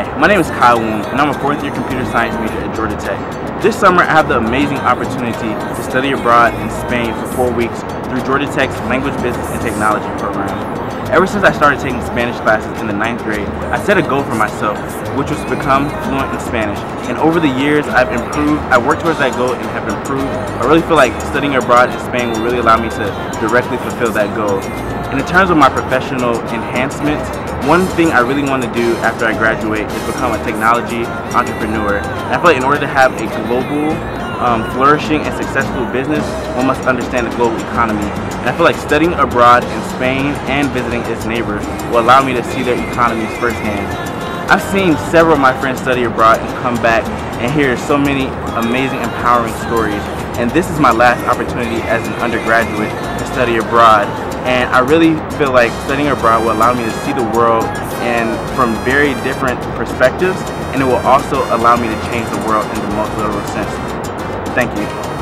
Hi, my name is Woumn, and I'm a fourth year computer science major at Georgia Tech. This summer I have the amazing opportunity to study abroad in Spain for 4 weeks through Georgia Tech's Language, Business, and Technology program. Ever since I started taking Spanish classes in the 9th grade, I set a goal for myself, which was to become fluent in Spanish. And over the years I've worked towards that goal and have improved. I really feel like studying abroad in Spain will really allow me to directly fulfill that goal. And in terms of my professional enhancement, one thing I really want to do after I graduate is become a technology entrepreneur. And I feel like in order to have a global, flourishing and successful business, one must understand the global economy. And I feel like studying abroad in Spain and visiting its neighbors will allow me to see their economies firsthand. I've seen several of my friends study abroad and come back and hear so many amazing, empowering stories. And this is my last opportunity as an undergraduate to study abroad. And I really feel like studying abroad will allow me to see the world from very different perspectives, and it will also allow me to change the world in the most literal sense. Thank you.